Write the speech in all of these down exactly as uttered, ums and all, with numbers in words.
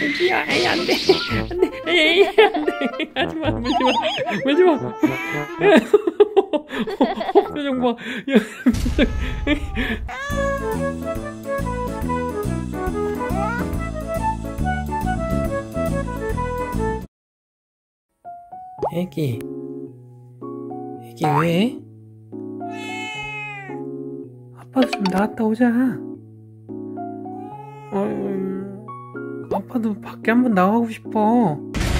애기야, 에이, 안 돼. 안 돼. 에이, 안 돼. 하지 마. 물지 마. 물지 마. 표정 봐. 야, 애기. 애기 왜? 아빠도 좀 나갔다 오자. 어, 아빠도 밖에 한번 나가고 싶어.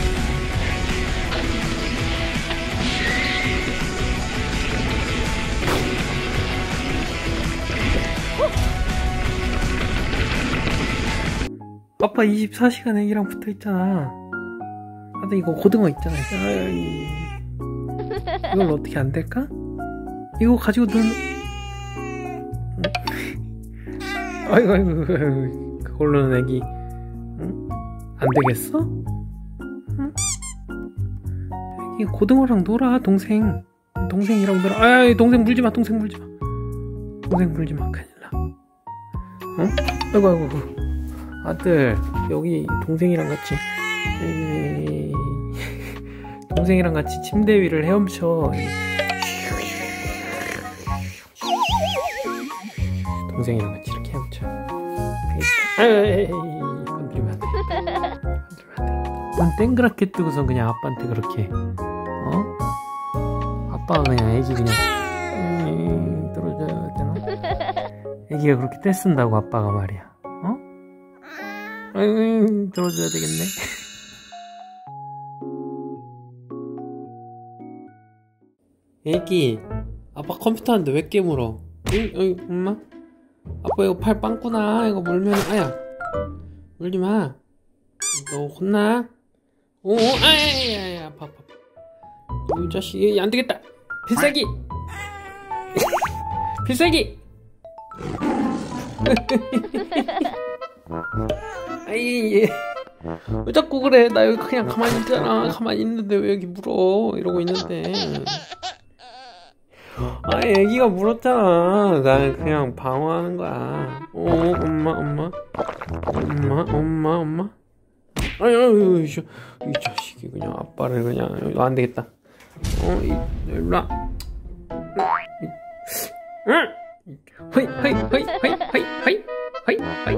아빠 이십사 시간 애기랑 붙어있잖아. 나도 이거 고등어 있잖아. 아이, 이걸 어떻게 안 될까? 이거 가지고 눈 아이고 아이고 아이고 그걸로는 애기 응? 안 되겠어? 응? 애기 고등어랑 놀아. 동생 동생이랑 놀아. 아이 동생 물지마. 동생 물지마. 동생 물지마. 큰일나. 어? 아이고 아이고 아들 여기 동생이랑 같이 에이, 동생이랑 같이 침대 위를 헤엄쳐. 동생이랑 같이 이렇게 헤엄쳐. 에이, 건드리면 안 돼. 건드리면 안 돼. 눈 땡그랗게 뜨고서 그냥 아빠한테 그렇게 어? 아빠가 그냥 애기 그냥 음, 떨어져야 되나? 애기가 그렇게 떼쓴다고 아빠가 말이야. 어? 음, 떨어져야 되겠네. 애기 아빠 컴퓨터 하는데 왜 깨물어? 응? 응? 엄마? 아빠 이거 팔 빵꾸나. 이거 물면 아야 물지마. 너 혼나? 오 아야야야 아파 아파. 이 자식이 안되겠다. 필살기 필살기. 아이 얘 왜 자꾸 그래. 나 여기 그냥 가만히 있잖아. 가만히 있는데 왜 여기 물어. 이러고 있는데 아 애기가 물었잖아. 난 그냥 방어하는 거야. 오 엄마 엄마 엄마 엄마 엄마. 아유 아유 이 자식이 그냥 아빠를 그냥 어, 안 되겠다. 어 이 일로와. 응 허이 허이 허이 허이 허이 허이 허이 허이.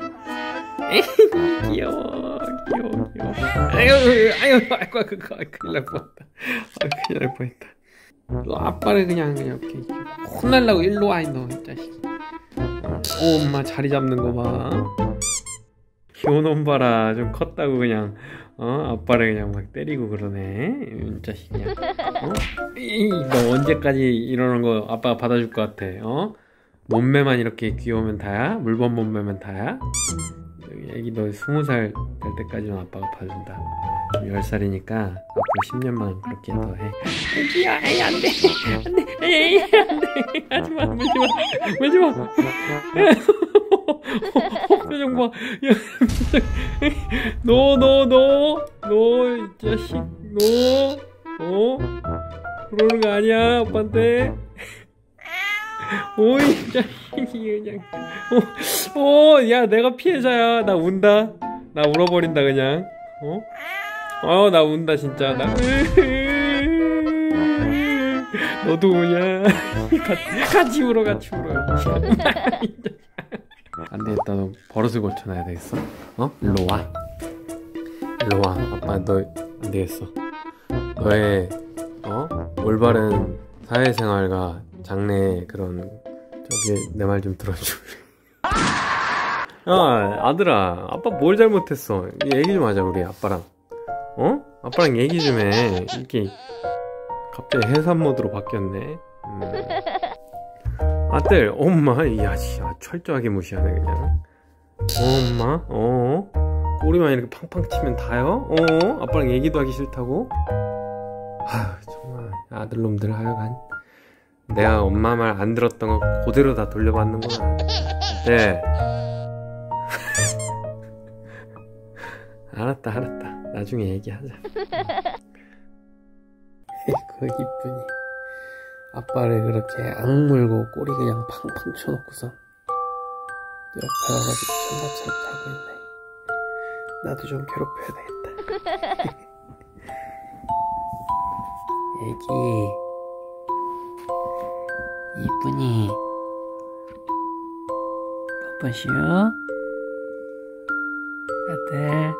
귀여워 귀여워 귀여워. 아유 아유 아이고 아이고 큰일 날 뻔했다. 아 큰일 날 뻔했다. 너 아빠를 그냥 그냥 이렇게 혼날라고 일로 와 너 이 자식. 오 엄마 자리 잡는 거 봐. 귀여운 봐라. 좀 컸다고 그냥 어 아빠를 그냥 막 때리고 그러네 이 자식 그냥. 어? 이, 너 언제까지 이러는 거 아빠가 받아줄 것 같아? 어? 몸매만 이렇게 귀여우면 다야? 물범 몸매면 다야? 애기 너 스무 살 될 때까지는 아빠가 봐준다. 열 살이니까 앞으로 십 년만 그렇게 더 해. 애기야 에이 안돼 안돼 에이 안돼 하지마 물지마 물지마. 표정 봐. 너 너 너 너 이 자식 너 어? 그러는 거 아니야 아빠한테. 오이 자식이 그냥 오야 내가 피해자야. 나 운다. 나 울어버린다 그냥. 어? 어 나 운다 진짜. 나 너도 우냐. 같이, 같이 울어 같이 울어. 안되겠다. 너 버릇을 고쳐놔야 되겠어. 어? 일로와 일로와. 아빠 너 안되겠어. 너의 어? 올바른 사회생활과 장래 그런 저기 내 말 좀 들어줄래? 야 아들아 아빠 뭘 잘못했어. 얘기 좀 하자 우리 아빠랑. 어? 아빠랑 얘기 좀 해. 이렇게 갑자기 해산 모드로 바뀌었네. 음. 아들 엄마 야 철저하게 무시하네 그냥. 어, 엄마 어? 꼬리만 이렇게 팡팡 치면 다요? 어? 아빠랑 얘기도 하기 싫다고? 아휴 정말 아들놈들 하여간 내가 엄마 말 안 들었던 거 그대로 다 돌려받는구나. 네. 알았다 알았다. 나중에 얘기하자. 그 이쁜이 아빠를 그렇게 악물고 꼬리 그냥 팡팡 쳐놓고서 옆에 와가지고 천사처럼 자고 있네. 나도 좀 괴롭혀야 되겠다. 애기 이쁜이 뽀뽀슈 아들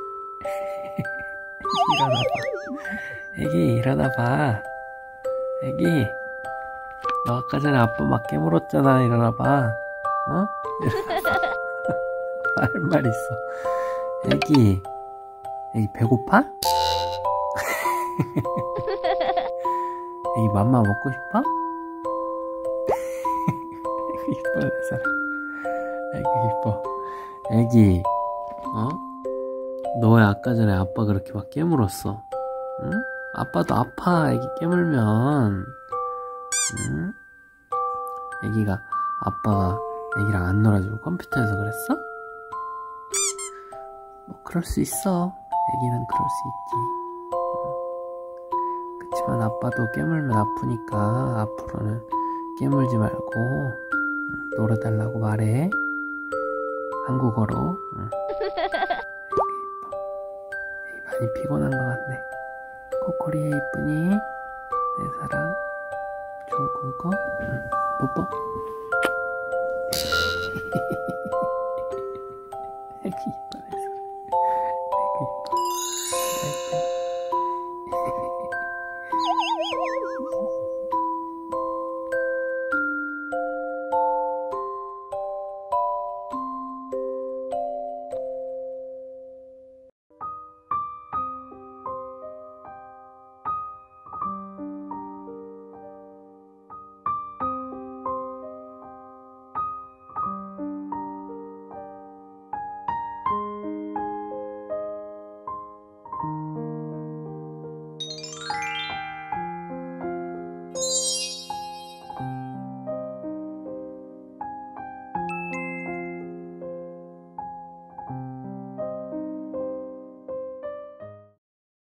일어나봐. 애기 일어나봐. 애기 너 아까 전에 아빠 막 깨물었잖아. 일어나봐. 어? 할 말 있어. 애기 애기 배고파? 애기 맘마 먹고 싶어? 애기 이뻐 내 사람. 애기 이뻐. 애기 어? 너 왜 아까 전에 아빠 그렇게 막 깨물었어? 응? 아빠도 아파 애기 깨물면. 응? 애기가 아빠가 애기랑 안 놀아주고 컴퓨터에서 그랬어? 뭐 그럴 수 있어. 애기는 그럴 수 있지. 응. 그치만 아빠도 깨물면 아프니까 앞으로는 깨물지 말고 응. 놀아달라고 말해. 한국어로. 응. 애기 많이 피곤한 것 같네. 코코리에 이쁘니? 내 사랑 좋은 꿈 꿔? 응. 뽀뽀. 애기 이뻐 내 사랑. 애기 이뻐. 진짜 이쁘니?